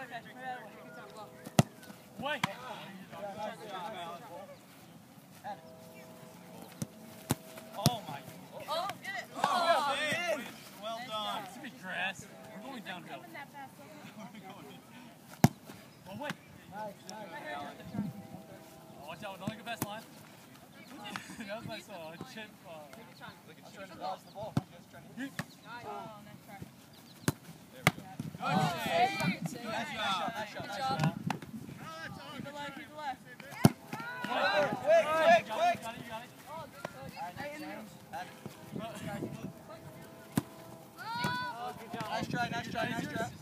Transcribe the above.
Wait. Oh my. Oh, get it. Oh, well done. It's gonna be grass. We're going downhill. Oh, wait. Oh, watch out. Don't look at best line. That was nice chip. I'm trying to dodge the ball. Nice try. Good save. Nice job. Good job. Keep it left, keep it left. Quick. You got it. Oh, good coach. Nice try.